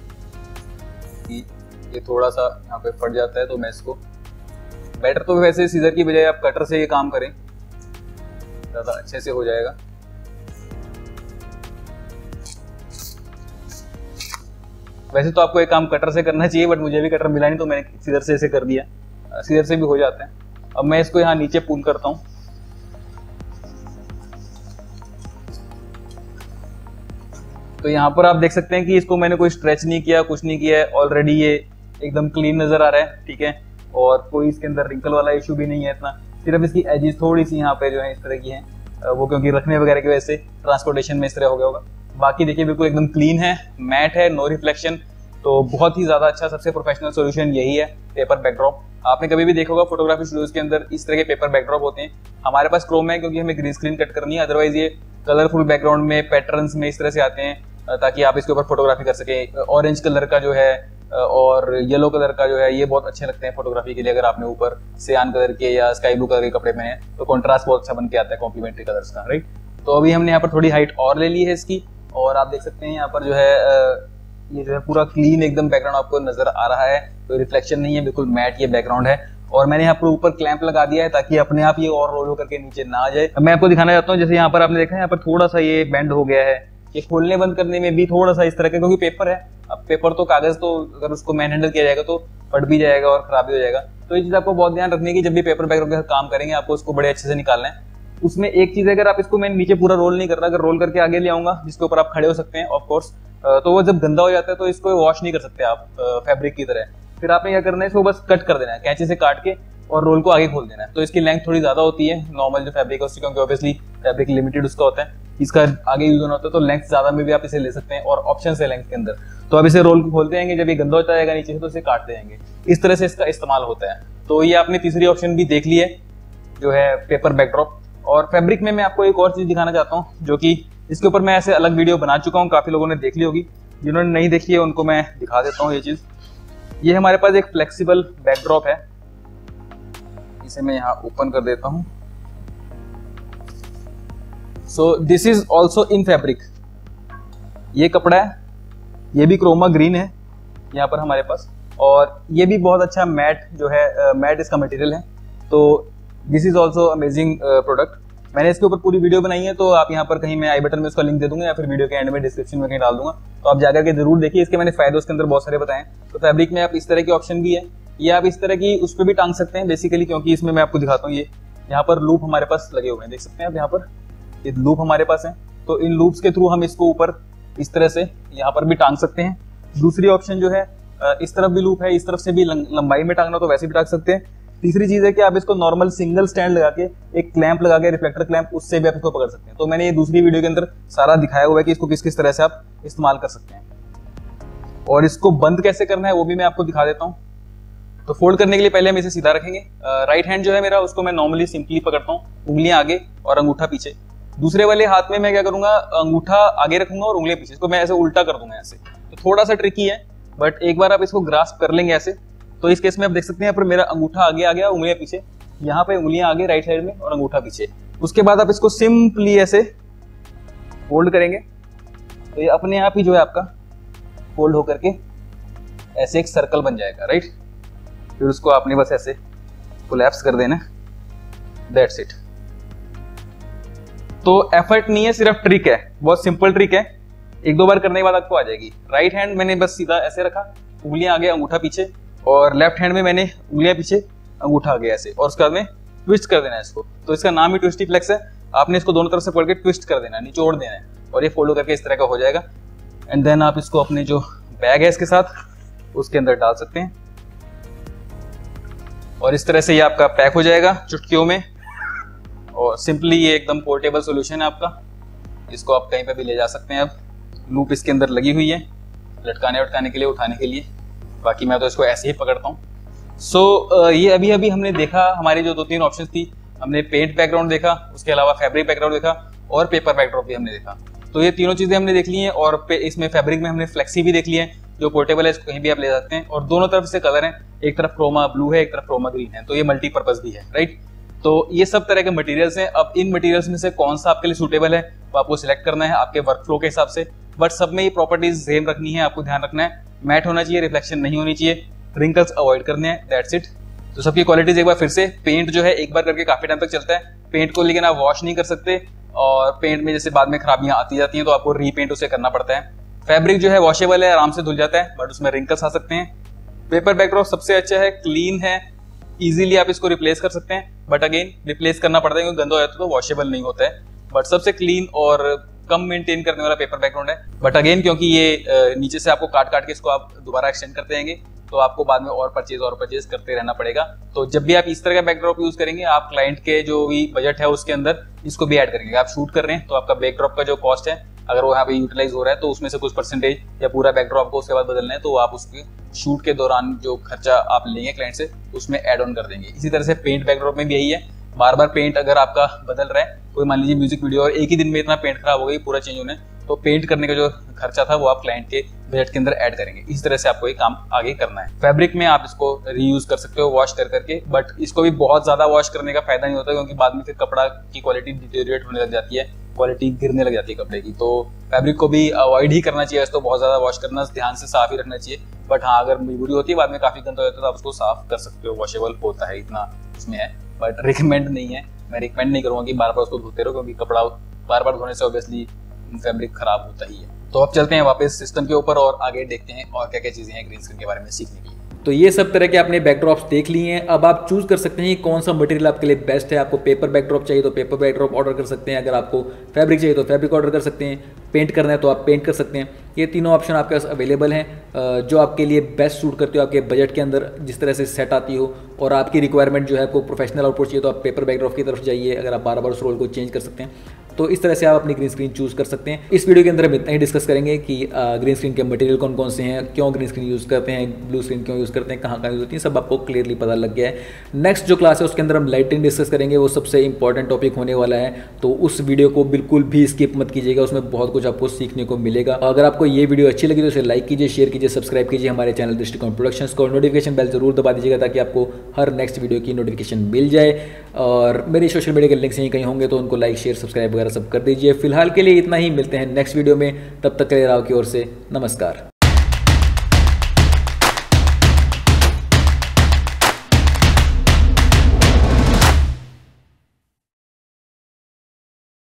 ये थोड़ा सा यहाँ पे फट जाता है तो मैं इसको बेटर तो वैसे सीजर की बजाय आप कटर से ये काम करें, ज़्यादा अच्छे से हो जाएगा। वैसे तो आपको एक काम कटर से करना चाहिए बट मुझे भी कटर मिला नहीं तो मैंने सीजर से इसे कर दिया। सीजर से भी हो जाता है। अब मैं इसको यहाँ नीचे पुल करता हूँ। तो यहाँ पर आप देख सकते हैं कि इसको मैंने कोई स्ट्रेच नहीं किया, कुछ नहीं किया है। ऑलरेडी ये एकदम क्लीन नजर आ रहा है, ठीक है। और कोई इसके अंदर रिंकल वाला इशू भी नहीं है इतना। सिर्फ इसकी एजेस थोड़ी सी यहाँ पे जो है इस तरह की हैं, वो क्योंकि रखने वगैरह की वजह से ट्रांसपोर्टेशन में इस तरह हो गया होगा। बाकी देखिए बिल्कुल एकदम क्लीन है, मैट है, नो रिफ्लेक्शन। तो बहुत ही ज़्यादा अच्छा, सबसे प्रोफेशनल सोल्यूशन यही है पेपर बैकड्रॉप। आपने कभी भी देखा होगा फोटोग्राफी स्टूडियोज के अंदर इस तरह के पेपर बैकड्रॉप होते हैं। हमारे पास क्रोम है क्योंकि हमें ग्रीन स्क्रीन कट करनी है, अदरवाइज ये कलरफुल बैकग्राउंड में पैटर्न्स में इस तरह से आते हैं ताकि आप इसके ऊपर फोटोग्राफी कर सकें। ऑरेंज कलर का जो है और येलो कलर का जो है ये बहुत अच्छे लगते हैं फोटोग्राफी के लिए। अगर आपने ऊपर सियान कलर के या स्काई ब्लू कलर के कपड़े पहने तो कॉन्ट्रास्ट बहुत अच्छा बन के आता है कॉम्प्लीमेंट्री कलर्स का, राइट। तो अभी हमने यहाँ पर थोड़ी हाइट और ले ली है इसकी और आप देख सकते हैं यहाँ पर जो है ये जो है पूरा क्लीन एकदम बैकग्राउंड आपको नजर आ रहा है। कोई रिफ्लेक्शन नहीं है, बिल्कुल मैट ये बैकग्राउंड है। और मैंने यहाँ पर ऊपर क्लैंप लगा दिया है ताकि अपने आप ये और रोल करके नीचे ना आ जाए। मैं आपको दिखाना चाहता हूँ, जैसे यहाँ पर आपने देखा है यहाँ पर थोड़ा सा ये बेंड हो गया है। ये खोलने बंद करने में भी थोड़ा सा इस तरह का, क्योंकि पेपर है। अब पेपर तो कागज तो अगर उसको मैन हैंडल किया जाएगा तो फट भी जाएगा और खराब भी हो जाएगा। तो ये चीज आपको बहुत ध्यान रखनी है कि जब भी पेपर बैकग्राउंड के साथ काम करेंगे आपको उसको बड़े अच्छे से निकालना है। उसमें एक चीज है, अगर आप इसको मैं नीचे पूरा रोल नहीं कर रहा, अगर रोल करके आगे ले आऊंगा जिसके ऊपर आप खड़े हो सकते हैं ऑफकोर्स, तो वो जब गंदा हो जाता है तो इसको वॉश नहीं कर सकते आप फैब्रिक की तरह। फिर आपने क्या करना है, इसको बस कट कर देना है, कैंची से काट के और रोल को आगे खोल देना है। तो इसकी लेंथ थोड़ी ज्यादा होती है नॉर्मल जो फैब्रिक है उसकी, क्योंकि ऑब्वियसली फैब्रिक लिमिटेड उसका होता है, इसका आगे यूज होना होता है। तो लेंथ ज्यादा में भी आप इसे ले सकते हैं और ऑप्शन है लेंथ के अंदर। तो अब इसे रोल को खोलते जाएंगे, जब ये गंदा होता जाएगा नीचे से तो इसे काटते जाएंगे। इस तरह से इसका इस्तेमाल होता है। तो ये आपने तीसरी ऑप्शन भी देख ली है जो है पेपर बैकड्रॉप। और फैब्रिक में मैं आपको एक और चीज दिखाना चाहता हूँ जो कि इसके ऊपर मैं ऐसे अलग वीडियो बना चुका हूँ, काफी लोगों ने देख ली होगी। जिन्होंने नहीं देखी है उनको मैं दिखा देता हूँ ये चीज। ये हमारे पास एक फ्लेक्सिबल बैकड्रॉप है, इसे मैं यहाँ ओपन कर देता हूँ। So this is also in fabric. ये कपड़ा है, ये भी क्रोमा ग्रीन है यहाँ पर हमारे पास। और ये भी बहुत अच्छा मैट जो है मैट इसका मटेरियल है। तो this is also amazing product. मैंने इसके ऊपर पूरी वीडियो बनाई है, तो आप यहाँ पर कहीं मैं आई बटन में उसका लिंक दे दूंगा या फिर वीडियो के एंड में डिस्क्रिप्शन में कहीं डाल दूंगा, तो आप जाकर के जरूर देखिए। इसके मैंने फायदे उसके अंदर बहुत सारे बताए हैं। तो फैब्रिक में आप इस तरह की ऑप्शन भी है, ये आप इस तरह की उस पर भी टांग सकते हैं बेसिकली, क्योंकि इसमें मैं आपको दिखाता हूँ, ये यहाँ पर लूप हमारे पास लगे हुए हैं, देख सकते हैं आप यहाँ पर ये लूप हमारे पास है। तो इन लूप्स के थ्रू हम इसको ऊपर इस तरह से यहाँ पर भी टांग सकते हैं। दूसरी ऑप्शन जो है इस तरफ भी लूप है, इस तरफ से भी लंबाई में टांगना तो वैसे भी टांग सकते हैं। तीसरी चीज है कि आप इसको नॉर्मल सिंगल स्टैंड लगा के एक क्लैंप लगा के रिफ्लेक्टर क्लैंप, उससे भी आप इसको पकड़ सकते हैं। तो मैंने ये दूसरी वीडियो के अंदर सारा दिखाया हुआ है कि इसको किस किस तरह से आप इस्तेमाल कर सकते हैं, और इसको बंद कैसे करना है वो भी मैं आपको दिखा देता हूँ। तो फोल्ड करने के लिए पहले हम इसे सीधा रखेंगे। राइट हैंड जो है मेरा, उसको मैं नॉर्मली सिंपली पकड़ता हूँ, उंगलियां आगे और अंगूठा पीछे। दूसरे वाले हाथ में मैं क्या करूंगा, अंगूठा आगे रखूंगा और उंगलियां पीछे, इसको मैं ऐसे उल्टा कर दूंगा ऐसे। तो थोड़ा सा ट्रिकी है, बट एक बार आप इसको ग्रास्प कर लेंगे ऐसे, तो इस केस में आप देख सकते हैं यहाँ पर मेरा अंगूठा आगे आ गया, उंगलियां पीछे, यहाँ पे उंगलियां आगे राइट साइड में और अंगूठा पीछे। उसके बाद आप इसको सिंपली ऐसे फोल्ड करेंगे, तो ये अपने आप ही जो है आपका फोल्ड होकर के ऐसे एक सर्कल बन जाएगा, राइट। फिर उसको आपने बस ऐसे कोलैप्स कर देना, दैट्स इट। तो एफर्ट नहीं है, सिर्फ ट्रिक है, बहुत सिंपल ट्रिक है। एक दो बार करने के बाद आपको आ जाएगी। राइट हैंड मैंने बस सीधा ऐसे रखा, उंगलियां आगे अंगूठा पीछे, और लेफ्ट हैंड में मैंने उंगलियां पीछे अंगूठा आगे ऐसे, और उसके बाद में ट्विस्ट कर देना है इसको। तो इसका नाम ही ट्विस्टी फ्लेक्स है। आपने इसको दोनों तरफ से पकड़ के ट्विस्ट कर देना है, निचोड़ देना है, और ये फोल्ड करके इस तरह का हो जाएगा। एंड देन आप इसको अपने जो बैग है इसके साथ उसके अंदर डाल सकते हैं, और इस तरह से ये आपका पैक हो जाएगा चुटकियों में। और सिंपली ये एकदम पोर्टेबल सोल्यूशन है आपका, इसको आप कहीं पे भी ले जा सकते हैं। अब लूप इसके अंदर लगी हुई है लटकाने वटकाने के लिए, उठाने के लिए। बाकी मैं तो इसको ऐसे ही पकड़ता हूँ। सो ये अभी अभी हमने देखा, हमारी जो 2-3 ऑप्शंस थी, हमने पेंट बैकग्राउंड देखा, उसके अलावा फैब्रिक बैकग्राउंड देखा, और पेपर बैकड्रॉप भी हमने देखा। तो ये तीनों चीजें हमने देख ली हैं। और इसमें फैब्रिक में हमने फ्लेक्सी भी देख लिया है, जो पोर्टेबल है, इसको कहीं भी आप ले सकते हैं। और दोनों तरफ से कलर है, एक तरफ क्रोमा ब्लू है, एक तरफ क्रोमा ग्रीन है, तो ये मल्टीपर्पज भी है, राइट। तो ये सब तरह के मटेरियल्स हैं। अब इन मटेरियल्स में से कौन सा आपके लिए सूटेबल है वो आपको सिलेक्ट करना है आपके वर्क फ्लो के हिसाब से। बट सब में ये प्रॉपर्टीज सेम रखनी है, आपको ध्यान रखना है। मैट होना चाहिए, रिफ्लेक्शन नहीं होनी चाहिए, रिंकल्स अवॉइड करने हैं, दैट्स इट। तो सबकी क्वालिटीज एक बार फिर से, पेंट जो है एक बार करके काफी टाइम तक चलता है। पेंट को लेकिन आप वॉश नहीं कर सकते, और पेंट में जैसे बाद में खराबियां आती जाती हैं तो आपको रीपेंट उसे करना पड़ता है। फैब्रिक जो है वॉशेबल है, आराम से धुल जाता है, बट उसमें रिंकल्स आ सकते हैं। पेपर बैकड्रॉप सबसे अच्छा है, क्लीन है, इजीली आप इसको रिप्लेस कर सकते हैं। बट अगेन रिप्लेस करना पड़ता है क्योंकि गंदा हो जाता है तो वॉशेबल नहीं होता है। बट सबसे क्लीन और कम मेंटेन करने वाला पेपर बैकग्राउंड है। बट अगेन क्योंकि ये नीचे से आपको काट काट के इसको आप दोबारा एक्सटेंड करते रहेंगे, तो आपको बाद में और परचेज करते रहना पड़ेगा। तो जब भी आप इस तरह का बैकड्रॉप यूज करेंगे, आप क्लाइंट के जो भी बजट है उसके अंदर इसको भी ऐड करेंगे। आप शूट कर रहे हैं तो आपका बैकड्रॉप का जो कॉस्ट है, अगर वो यहाँ पे यूटिलाइज हो रहा है, तो उसमें से कुछ परसेंटेज या पूरा बैकड्रॉप को उसके बाद बदलना है, तो आप उसके शूट के दौरान जो खर्चा आप लेंगे क्लाइंट से, उसमें ऐड ऑन कर देंगे। इसी तरह से पेंट बैकड्रॉप में भी यही है। बार बार पेंट अगर आपका बदल रहा है, कोई मान लीजिए म्यूजिक वीडियो और एक ही दिन में इतना पेंट खराब हो गई, पूरा चेंज होने, तो पेंट करने का जो खर्चा था वो आप क्लाइंट के बजट के अंदर ऐड करेंगे। इस तरह से आपको ये काम आगे करना है। फैब्रिक में आप इसको रीयूज कर सकते हो वॉश कर करके, बट इसको भी बहुत ज्यादा वॉश करने का फायदा नहीं होता, क्योंकि बाद में फिर कपड़ा की क्वालिटी डिटेरियोरेट होने लग जाती है, क्वालिटी गिरने लग जाती है कपड़े की। तो फैब्रिक को भी अवॉइड ही करना चाहिए, इसको बहुत ज्यादा वॉश करना, ध्यान से साफ ही रखना चाहिए। बट हाँ, अगर मजबूरी होती है बाद में काफी गंदा हो जाता है तो आप उसको साफ कर सकते हो, वॉशेबल होता है, इतना उसमें है। बट रिकमेंड नहीं है, मैं रिकमेंड नहीं करूंगा कि बार बार उसको धोते रहो, क्योंकि कपड़ा बार बार धोने से ऑब्वियसली फैब्रिक खराब होता ही है। तो अब चलते हैं वापस सिस्टम के ऊपर और आगे देखते हैं और क्या क्या चीजें हैं ग्रीन स्क्रीन के बारे में सीखने के लिए। तो ये सब तरह के आपने बैकड्रॉप्स देख लिए हैं। अब आप चूज कर सकते हैं कि कौन सा मटेरियल आपके लिए बेस्ट है। आपको पेपर बैकड्रॉप चाहिए तो पेपर बैकड्रॉप ऑर्डर कर सकते हैं, अगर आपको फैब्रिक चाहिए तो फैब्रिक ऑर्डर कर सकते हैं, पेंट करना है तो आप पेंट कर सकते हैं। ये तीनों ऑप्शन आपके पास अवेलेबल हैं, जो आपके लिए बेस्ट सूट करते हो, आपके बजट के अंदर जिस तरह से सेट आती हो, और आपकी रिक्वायरमेंट जो है आपको प्रोफेशनल आउटपुट चाहिए तो आप पेपर बैकड्रॉप की तरफ जाइए, अगर आप बार बार उस रोल को चेंज कर सकते हैं। तो इस तरह से आप अपनी ग्रीन स्क्रीन चूज कर सकते हैं। इस वीडियो के अंदर हम इतना ही डिस्कस करेंगे कि ग्रीन स्क्रीन के मटेरियल कौन कौन से हैं, क्यों ग्रीन स्क्रीन यूज़ करते हैं, ब्लू स्क्रीन क्यों यूज़ करते हैं, कहाँ यूज़ होती है, सब आपको क्लियरली पता लग गया है। नेक्स्ट जो क्लास है उसके अंदर हम लाइटिंग डिस्कस करेंगे, वो सबसे इंपॉर्टेंट टॉपिक होने वाला है, तो उस वीडियो को बिल्कुल भी स्किप मत कीजिएगा, उसमें बहुत कुछ आपको सीखने को मिलेगा। अगर आपको ये वीडियो अच्छी लगी तो इसे लाइक कीजिए, शेयर कीजिए, सब्सक्राइब कीजिए हमारे चैनल दृष्टिकोण प्रोडक्शंस को, नोटिफिकेशन बेल जरूर दबा दीजिएगा ताकि आपको हर नेक्स्ट वीडियो की नोटिफिकेशन मिल जाए। और मेरी सोशल मीडिया के लिंक्स यहीं कहीं होंगे तो उनको लाइक शेयर सब्सक्राइब वगैरह सब कर दीजिए। फिलहाल के लिए इतना ही, मिलते हैं नेक्स्ट वीडियो में, तब तक के लिए राव की ओर से नमस्कार।